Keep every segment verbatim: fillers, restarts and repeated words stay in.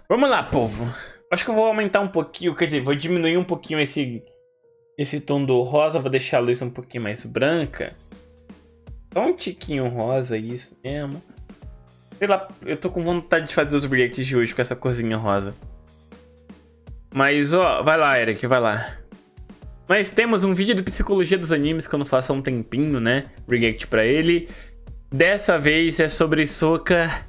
Vamos lá, povo. Acho que eu vou aumentar um pouquinho, quer dizer, vou diminuir um pouquinho esse, esse tom do rosa, vou deixar a luz um pouquinho mais branca. Só um tiquinho rosa, isso mesmo. Sei lá, eu tô com vontade de fazer os reacts de hoje com essa corzinha rosa. Mas, ó, vai lá, Eric, vai lá. Mas temos um vídeo de psicologia dos animes que eu não faço há um tempinho, né? React pra ele. Dessa vez é sobre Hisoka.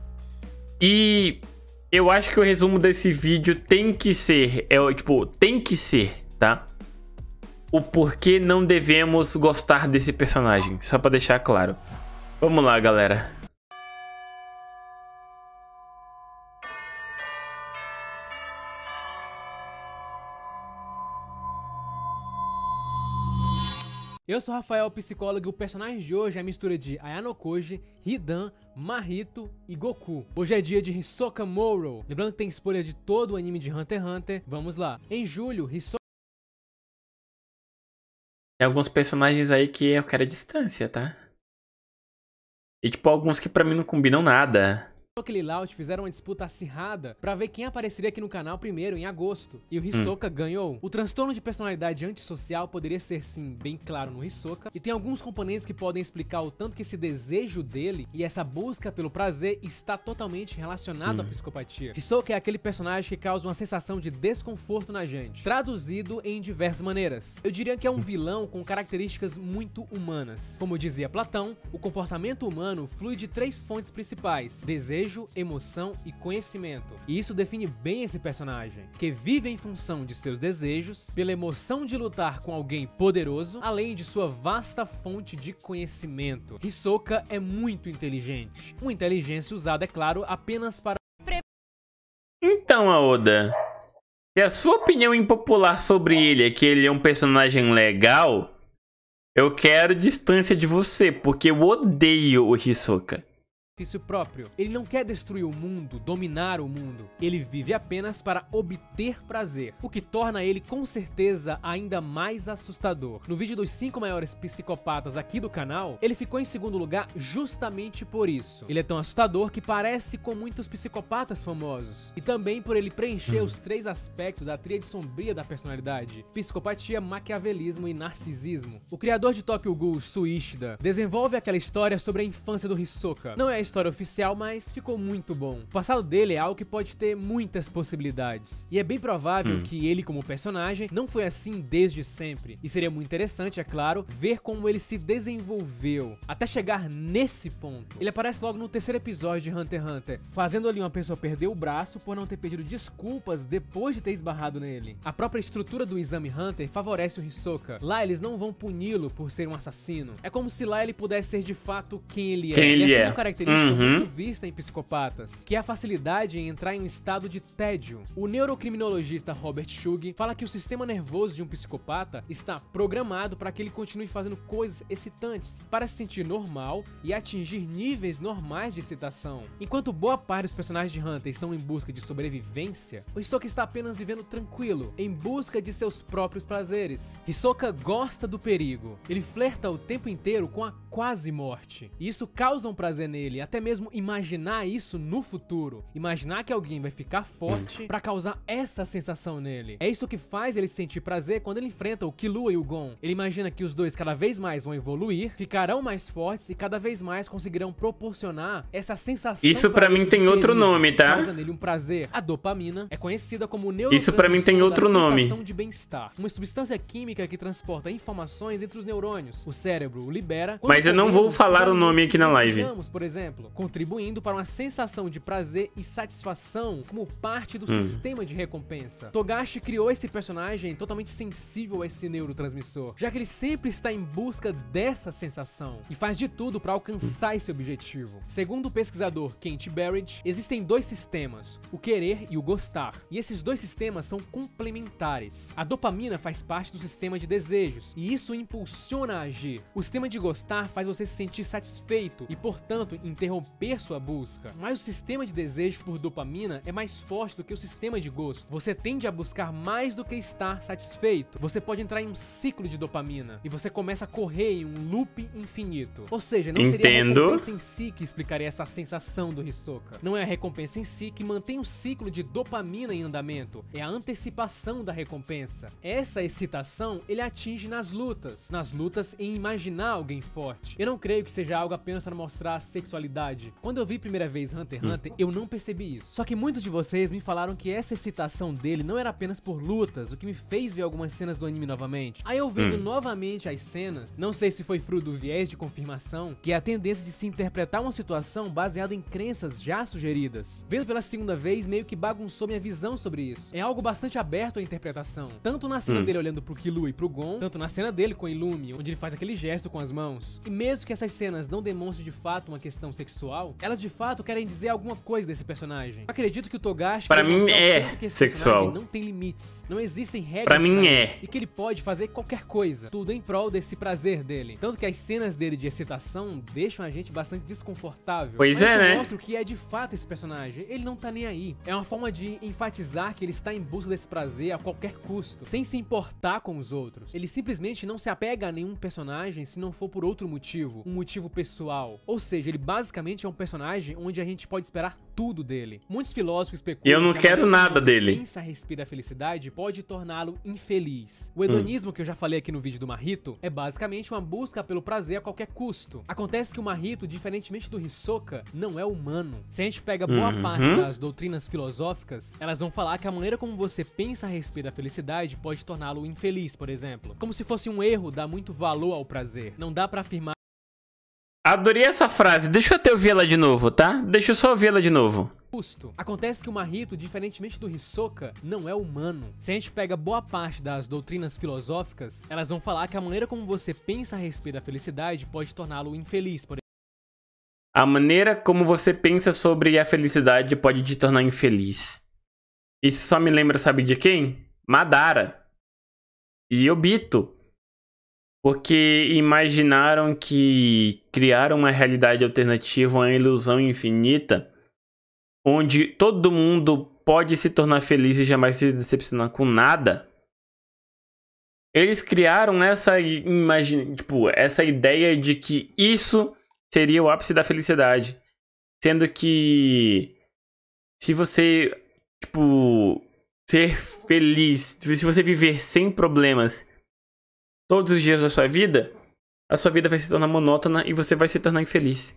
E eu acho que o resumo desse vídeo tem que ser, é, tipo, tem que ser, tá? O porquê não devemos gostar desse personagem, só pra deixar claro. Vamos lá, galera. Eu sou o Rafael, psicólogo, e o personagem de hoje é a mistura de Ayano Koji, Hidan, Mahito e Goku. Hoje é dia de Hisoka Moro. Lembrando que tem spoiler de todo o anime de Hunter x Hunter. Vamos lá. Em julho, Hisoka... Tem alguns personagens aí que eu quero a distância, tá? E tipo, alguns que pra mim não combinam nada. e Lilout fizeram uma disputa acirrada pra ver quem apareceria aqui no canal primeiro em agosto, e o Hisoka hum. ganhou. O transtorno de personalidade antissocial poderia ser sim bem claro no Hisoka, e tem alguns componentes que podem explicar o tanto que esse desejo dele e essa busca pelo prazer está totalmente relacionado hum. à psicopatia. Hisoka é aquele personagem que causa uma sensação de desconforto na gente, traduzido em diversas maneiras. Eu diria que é um vilão com características muito humanas. Como dizia Platão, o comportamento humano flui de três fontes principais: desejo, emoção e conhecimento. E isso define bem esse personagem, que vive em função de seus desejos, pela emoção de lutar com alguém poderoso, além de sua vasta fonte de conhecimento. Hisoka é muito inteligente. Uma inteligência usada, é claro, apenas para... Então, Aoda, se a sua opinião impopular sobre ele é que ele é um personagem legal, eu quero distância de você, porque eu odeio o Hisoka. próprio. Ele não quer destruir o mundo, dominar o mundo. Ele vive apenas para obter prazer, o que torna ele com certeza ainda mais assustador. No vídeo dos cinco maiores psicopatas aqui do canal, ele ficou em segundo lugar justamente por isso. Ele é tão assustador que parece com muitos psicopatas famosos, e também por ele preencher hum. os três aspectos da tríade sombria da personalidade: psicopatia, maquiavelismo e narcisismo. O criador de Tokyo Ghoul, Suishida, desenvolve aquela história sobre a infância do Hisoka. Não é a história oficial, mas ficou muito bom. O passado dele é algo que pode ter muitas possibilidades, e é bem provável hum. que ele, como personagem, não foi assim desde sempre. E seria muito interessante, é claro, ver como ele se desenvolveu até chegar nesse ponto. Ele aparece logo no terceiro episódio de Hunter x Hunter, fazendo ali uma pessoa perder o braço por não ter pedido desculpas depois de ter esbarrado nele. A própria estrutura do exame Hunter favorece o Hisoka. Lá eles não vão puni-lo por ser um assassino. É como se lá ele pudesse ser de fato quem ele é. Quem ele e essa é. é uma característica Uhum. muito vista em psicopatas, que é a facilidade em entrar em um estado de tédio. O neurocriminologista Robert Shug fala que o sistema nervoso de um psicopata está programado para que ele continue fazendo coisas excitantes, para se sentir normal e atingir níveis normais de excitação. Enquanto boa parte dos personagens de Hunter estão em busca de sobrevivência, o Hisoka está apenas vivendo tranquilo, em busca de seus próprios prazeres. Hisoka gosta do perigo. Ele flerta o tempo inteiro com a quase morte, e isso causa um prazer nele, até mesmo imaginar isso no futuro. Imaginar que alguém vai ficar forte pra causar essa sensação nele. É isso que faz ele sentir prazer quando ele enfrenta o Killua e o Gon. Ele imagina que os dois cada vez mais vão evoluir, ficarão mais fortes e cada vez mais conseguirão proporcionar essa sensação. Isso pra mim tem outro nome, tá? Causa nele um prazer. A dopamina é conhecida como o neurotransmissor Isso pra mim tem outro nome. sensação de bem-estar. Uma substância química que transporta informações entre os neurônios. O cérebro o libera. Mas eu não vou falar o nome aqui na live. Por exemplo, contribuindo para uma sensação de prazer e satisfação como parte do hum. sistema de recompensa. Togashi criou esse personagem totalmente sensível a esse neurotransmissor, já que ele sempre está em busca dessa sensação e faz de tudo para alcançar esse objetivo. Segundo o pesquisador Kent Barrett, existem dois sistemas, o querer e o gostar, e esses dois sistemas são complementares. A dopamina faz parte do sistema de desejos, e isso impulsiona a agir. O sistema de gostar faz você se sentir satisfeito e, portanto, interromper sua busca. Mas o sistema de desejo por dopamina é mais forte do que o sistema de gosto. Você tende a buscar mais do que estar satisfeito. Você pode entrar em um ciclo de dopamina e você começa a correr em um loop infinito. Ou seja, não seria a recompensa em si que explicaria essa sensação do Hisoka. Não é a recompensa em si que mantém o ciclo de dopamina em andamento. É a antecipação da recompensa. Essa excitação ele atinge nas lutas. Nas lutas em imaginar alguém forte. Eu não creio que seja algo apenas para mostrar a sexualidade. Quando eu vi a primeira vez Hunter x Hunter, eu não percebi isso. Só que muitos de vocês me falaram que essa excitação dele não era apenas por lutas, o que me fez ver algumas cenas do anime novamente. Aí eu vendo hum. novamente as cenas, não sei se foi fruto do viés de confirmação, que é a tendência de se interpretar uma situação baseada em crenças já sugeridas. Vendo pela segunda vez, meio que bagunçou minha visão sobre isso. É algo bastante aberto à interpretação. Tanto na cena hum. dele olhando pro Killua e pro Gon, tanto na cena dele com Illumi, onde ele faz aquele gesto com as mãos. E mesmo que essas cenas não demonstrem de fato uma questão sexual, elas de fato querem dizer alguma coisa desse personagem. Acredito que o Togashi para mim é sexual. Não tem limites, não existem regras. Para mim é. E que ele pode fazer qualquer coisa, tudo em prol desse prazer dele. Tanto que as cenas dele de excitação deixam a gente bastante desconfortável. Pois Mas é, isso né? mostra o que é de fato esse personagem. Ele não tá nem aí. É uma forma de enfatizar que ele está em busca desse prazer a qualquer custo, sem se importar com os outros. Ele simplesmente não se apega a nenhum personagem se não for por outro motivo, um motivo pessoal. Ou seja, ele basicamente é um personagem onde a gente pode esperar tudo dele. Muitos filósofos especulam e eu não que quero nada dele. Pensa a respeito da felicidade pode torná-lo infeliz. O hedonismo hum. que eu já falei aqui no vídeo do Mahito é basicamente uma busca pelo prazer a qualquer custo. Acontece que o Mahito, diferentemente do Hisoka, não é humano. Se a gente pega boa uhum. parte das doutrinas filosóficas, elas vão falar que a maneira como você pensa a respeito da felicidade pode torná-lo infeliz, por exemplo. Como se fosse um erro dar muito valor ao prazer. Não dá pra afirmar. Adorei essa frase. Deixa eu até ouvir ela de novo, tá? Deixa eu só ouvir ela de novo. Custo. Acontece que o Mahito, diferentemente do Hisoka, não é humano. Se a gente pega boa parte das doutrinas filosóficas, elas vão falar que a maneira como você pensa a respeito da felicidade pode torná-lo infeliz, por exemplo. A maneira como você pensa sobre a felicidade pode te tornar infeliz. Isso só me lembra, sabe de quem? Madara. E Obito. Porque imaginaram que criaram uma realidade alternativa, uma ilusão infinita, onde todo mundo pode se tornar feliz e jamais se decepcionar com nada. Eles criaram essa, imagine, tipo, essa ideia de que isso seria o ápice da felicidade. Sendo que se você, tipo, ser feliz, se você viver sem problemas todos os dias da sua vida, a sua vida vai se tornar monótona e você vai se tornar infeliz.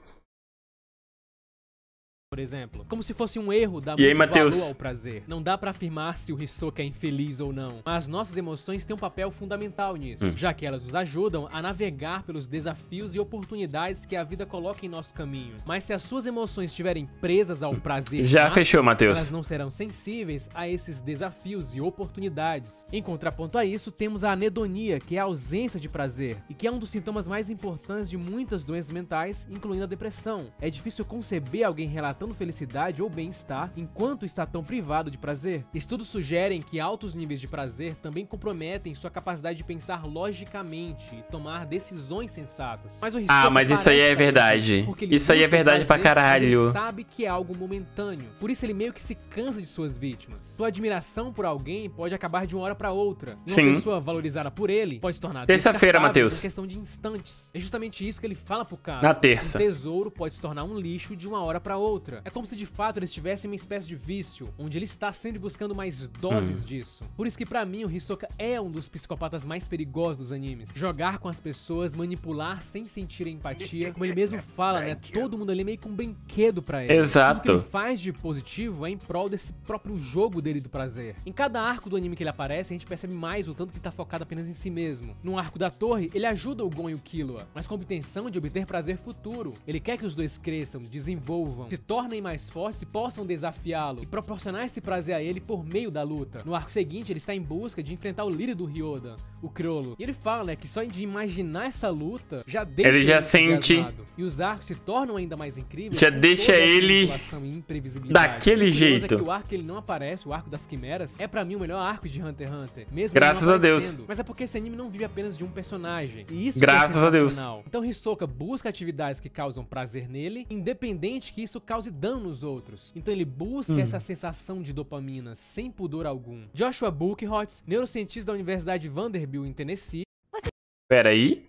Por exemplo, como se fosse um erro dar e aí, muito Mateus? valor ao prazer. Não dá pra afirmar se o Hisoka é infeliz ou não, mas nossas emoções têm um papel fundamental nisso, hum. já que elas nos ajudam a navegar pelos desafios e oportunidades que a vida coloca em nosso caminho. Mas se as suas emoções estiverem presas ao prazer, já máximo, fechou, Matheus. Elas não serão sensíveis a esses desafios e oportunidades. Em contraponto a isso, temos a anedonia, que é a ausência de prazer, e que é um dos sintomas mais importantes de muitas doenças mentais, incluindo a depressão. É difícil conceber alguém relatando felicidade ou bem-estar enquanto está tão privado de prazer. Estudos sugerem que altos níveis de prazer também comprometem sua capacidade de pensar logicamente e tomar decisões sensatas. Mas o ah, mas isso aí é verdade. Isso aí é verdade pra caralho. Ele sabe que é algo momentâneo. Por isso ele meio que se cansa de suas vítimas. Sua admiração por alguém pode acabar de uma hora pra outra. Uma Sim. pessoa valorizada por ele pode se tornar terça-feira, Matheus. em questão de instantes. É justamente isso que ele fala pro caso. Na terça. Um tesouro pode se tornar um lixo de uma hora pra outra. É como se de fato eles tivessem uma espécie de vício, onde ele está sempre buscando mais doses hum. disso. Por isso que pra mim o Hisoka é um dos psicopatas mais perigosos dos animes. Jogar com as pessoas, manipular sem sentir empatia, como ele mesmo fala, né? Todo mundo ali é meio que um brinquedo pra ele. Exato. Tudo que ele faz de positivo é em prol desse próprio jogo dele do prazer. Em cada arco do anime que ele aparece, a gente percebe mais o tanto que ele tá focado apenas em si mesmo. No arco da torre, ele ajuda o Gon e o Killua, mas com a obtenção de obter prazer futuro. Ele quer que os dois cresçam, desenvolvam, se tornem tornem mais fortes e possam desafiá-lo e proporcionar esse prazer a ele por meio da luta. No arco seguinte, ele está em busca de enfrentar o líder do Ryodan, o Chrollo. E ele fala, né, que só de imaginar essa luta já deixa ele já sente e os arcos se tornam ainda mais incríveis. Já deixa ele daquele jeito. É que o arco que ele não aparece, o arco das quimeras, é pra mim o melhor arco de Hunter x Hunter. Mesmo graças a Deus. Mas é porque esse anime não vive apenas de um personagem. E isso graças é a Deus. Então Hisoka busca atividades que causam prazer nele, independente que isso cause dano nos outros. Então ele busca hum. essa sensação de dopamina sem pudor algum. Joshua Buchholz, neurocientista da Universidade Vanderbilt em Tennessee. Pera aí.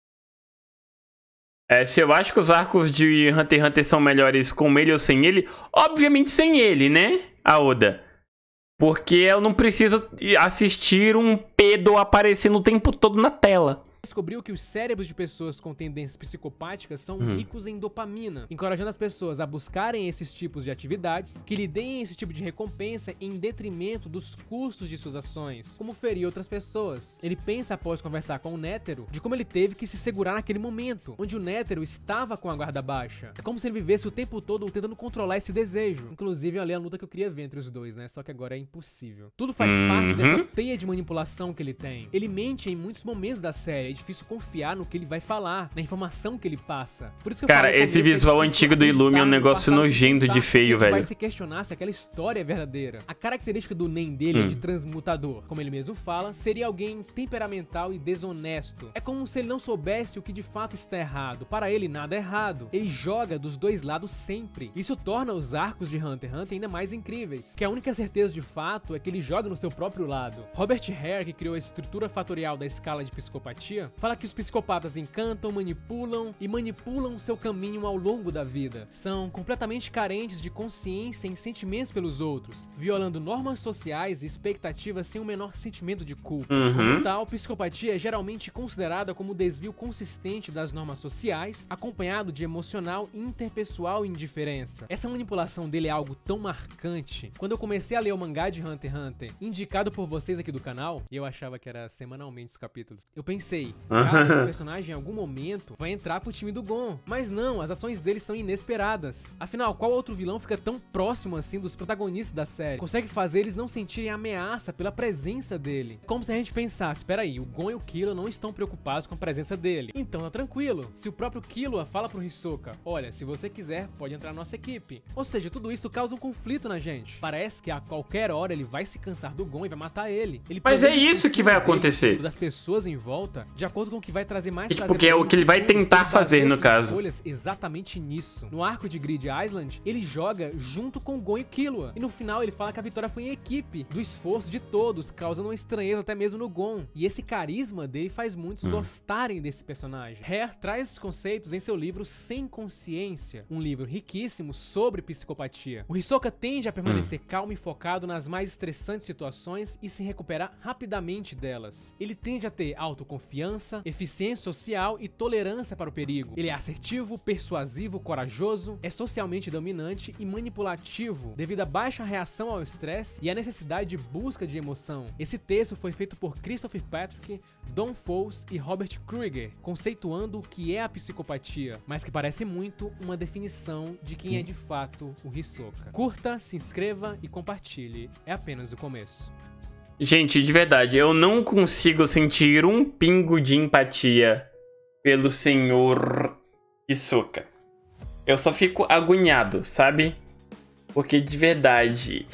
É, se eu acho que os arcos de Hunter x Hunter são melhores com ele ou sem ele, obviamente sem ele, né, a Oda? Porque eu não preciso assistir um pedo aparecendo o tempo todo na tela. Descobriu que os cérebros de pessoas com tendências psicopáticas são Hum. ricos em dopamina, encorajando as pessoas a buscarem esses tipos de atividades que lhe deem esse tipo de recompensa em detrimento dos custos de suas ações, como ferir outras pessoas. Ele pensa, após conversar com o Nétero, de como ele teve que se segurar naquele momento, onde o Nétero estava com a guarda baixa. É como se ele vivesse o tempo todo tentando controlar esse desejo. Inclusive, ali a luta que eu queria ver entre os dois, né? Só que agora é impossível. Tudo faz Uhum. parte dessa teia de manipulação que ele tem. Ele mente em muitos momentos da série. É difícil confiar no que ele vai falar, na informação que ele passa. Por isso que eu Cara, falo, esse visual antigo do Illumi é um negócio nojento de feio, velho. Vai se questionar se aquela história é verdadeira. A característica do Nen dele hum. é de transmutador. Como ele mesmo fala, seria alguém temperamental e desonesto. É como se ele não soubesse o que de fato está errado. Para ele, nada é errado. Ele joga dos dois lados sempre. Isso torna os arcos de Hunter x Hunter ainda mais incríveis. Que a única certeza de fato é que ele joga no seu próprio lado. Robert Hare, que criou a estrutura fatorial da escala de psicopatia, fala que os psicopatas encantam, manipulam e manipulam seu caminho ao longo da vida. São completamente carentes de consciência e sentimentos pelos outros, violando normas sociais e expectativas sem o menor sentimento de culpa. Uhum. Como tal, psicopatia é geralmente considerada como desvio consistente das normas sociais, acompanhado de emocional, interpessoal e indiferença. Essa manipulação dele é algo tão marcante. Quando eu comecei a ler o mangá de Hunter x Hunter, indicado por vocês aqui do canal, e eu achava que era semanalmente os capítulos, eu pensei, cara, esse personagem em algum momento vai entrar pro time do Gon. Mas não, as ações dele são inesperadas. Afinal, qual outro vilão fica tão próximo assim dos protagonistas da série? Consegue fazer eles não sentirem ameaça pela presença dele. Como se a gente pensasse, espera aí, o Gon e o Killua não estão preocupados com a presença dele. Então tá tranquilo. Se o próprio Killua fala pro Hisoka, olha, se você quiser, pode entrar na nossa equipe. Ou seja, tudo isso causa um conflito na gente. Parece que a qualquer hora ele vai se cansar do Gon e vai matar ele. ele Mas é isso que vai acontecer. Das pessoas em volta, de acordo com o que vai trazer mais prazer. Porque é o que ele vai tentar fazer, no caso. Escolhas exatamente nisso. No arco de Grid Island, ele joga junto com Gon e Killua. E no final ele fala que a vitória foi em equipe, do esforço de todos, causando uma estranheza até mesmo no Gon. E esse carisma dele faz muitos hum. gostarem desse personagem. Hare traz esses conceitos em seu livro Sem Consciência, um livro riquíssimo sobre psicopatia. O Hisoka tende a permanecer hum. calmo e focado nas mais estressantes situações e se recuperar rapidamente delas. Ele tende a ter autoconfiança, eficiência social e tolerância para o perigo. Ele é assertivo, persuasivo, corajoso, é socialmente dominante e manipulativo devido à baixa reação ao estresse e à necessidade de busca de emoção. Esse texto foi feito por Christopher Patrick, Don Fowles e Robert Kruger, conceituando o que é a psicopatia, mas que parece muito uma definição de quem é de fato o Hisoka. Curta, se inscreva e compartilhe. É apenas o começo. Gente, de verdade, eu não consigo sentir um pingo de empatia pelo senhor Hisoka. Eu só fico agoniado, sabe? Porque de verdade...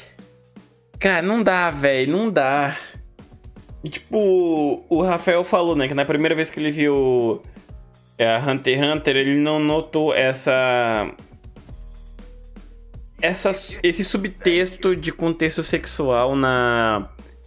Cara, não dá, velho, não dá. E tipo, o Rafael falou, né, que na primeira vez que ele viu é, Hunter x Hunter, ele não notou essa... essa... esse subtexto de contexto sexual na...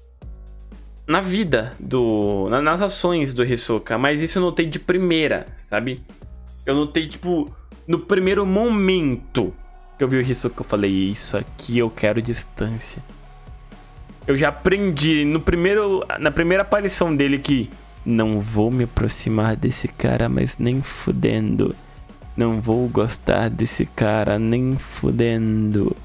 na vida, do, nas ações do Hisoka, mas isso eu notei de primeira, sabe? Eu notei, tipo, no primeiro momento que eu vi o Hisoka, eu falei, isso aqui eu quero distância. Eu já aprendi no primeiro, na primeira aparição dele que não vou me aproximar desse cara, mas nem fudendo. Não vou gostar desse cara, nem fudendo.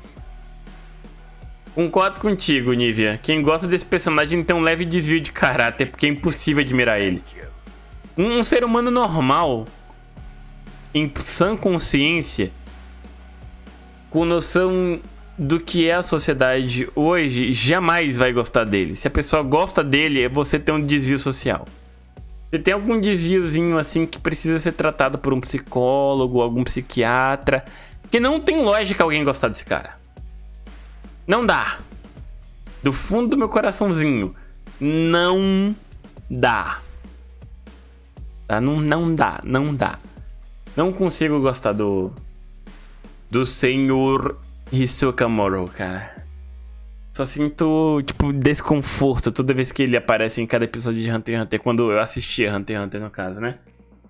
Concordo contigo, Nívia. Quem gosta desse personagem tem um leve desvio de caráter, porque é impossível admirar ele. Um, um ser humano normal, em sã consciência, com noção do que é a sociedade hoje, jamais vai gostar dele. Se a pessoa gosta dele, é você ter um desvio social. Você tem algum desviozinho assim que precisa ser tratado por um psicólogo, algum psiquiatra, que não tem lógica alguém gostar desse cara. Não dá. Do fundo do meu coraçãozinho, não dá. Tá? Não, não dá, não dá. Não consigo gostar do do senhor Hisoka Moro, cara. Só sinto, tipo, desconforto toda vez que ele aparece em cada episódio de Hunter x Hunter. Quando eu assistia Hunter x Hunter, no caso, né?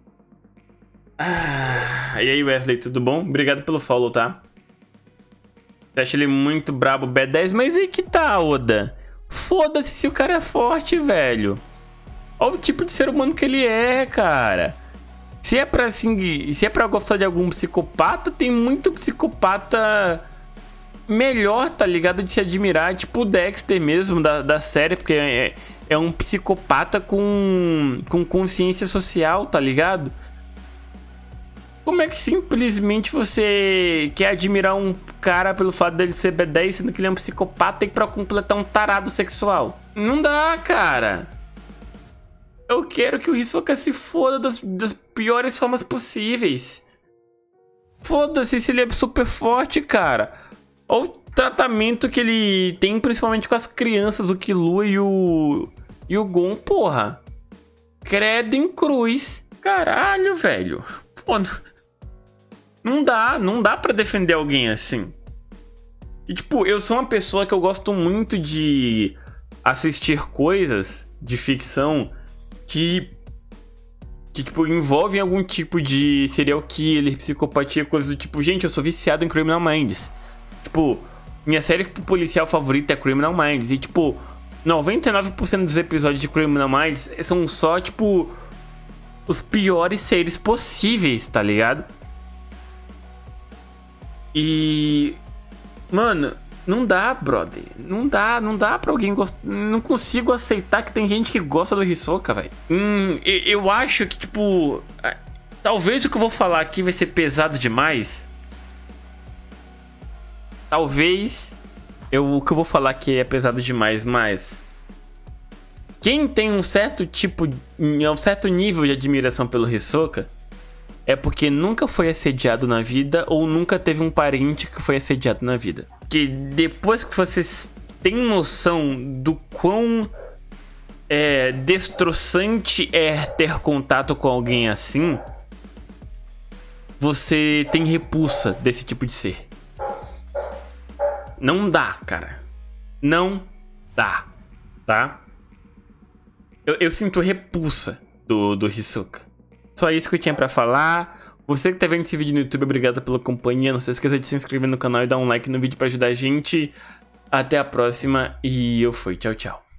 Ah, e aí, Wesley, tudo bom? Obrigado pelo follow, tá? Eu acho ele muito brabo, B dez. Mas aí que tá, Oda? Foda-se se o cara é forte, velho. Olha o tipo de ser humano que ele é, cara. Se é pra, assim, se é pra gostar de algum psicopata, tem muito psicopata melhor, tá ligado? De se admirar, tipo o Dexter mesmo, da, da série, porque é, é um psicopata com, com consciência social, tá ligado? Como é que simplesmente você quer admirar um cara pelo fato dele ser B dez, sendo que ele é um psicopata e pra completar um tarado sexual? Não dá, cara. Eu quero que o Hisoka se foda das, das piores formas possíveis. Foda-se se ele é super forte, cara. Olha o tratamento que ele tem, principalmente com as crianças, o Killua e o... E o Gon, porra. Credo em cruz. Caralho, velho. Pô, não dá, não dá pra defender alguém assim. E tipo, eu sou uma pessoa que eu gosto muito de assistir coisas de ficção que, que tipo, envolvem algum tipo de serial killer, psicopatia, coisas do tipo. Gente, eu sou viciado em Criminal Minds. Tipo, minha série policial favorita é Criminal Minds. E tipo, noventa e nove por cento dos episódios de Criminal Minds são só, tipo, os piores seres possíveis, tá ligado? E... Mano, não dá, brother. Não dá, não dá pra alguém gostar. Não consigo aceitar que tem gente que gosta do Hisoka, velho. Hum, eu acho que, tipo... Talvez o que eu vou falar aqui vai ser pesado demais. Talvez eu, o que eu vou falar aqui é pesado demais, mas... Quem tem um certo tipo... Um certo nível de admiração pelo Hisoka... É porque nunca foi assediado na vida ou nunca teve um parente que foi assediado na vida. Que depois que vocês têm noção do quão é, destroçante é ter contato com alguém assim, você tem repulsa desse tipo de ser. Não dá, cara. Não dá, tá? Eu, eu sinto repulsa do, do Hisoka. Só isso que eu tinha pra falar. Você que tá vendo esse vídeo no YouTube, obrigado pela companhia. Não se esqueça de se inscrever no canal e dar um like no vídeo pra ajudar a gente. Até a próxima e eu fui. Tchau, tchau.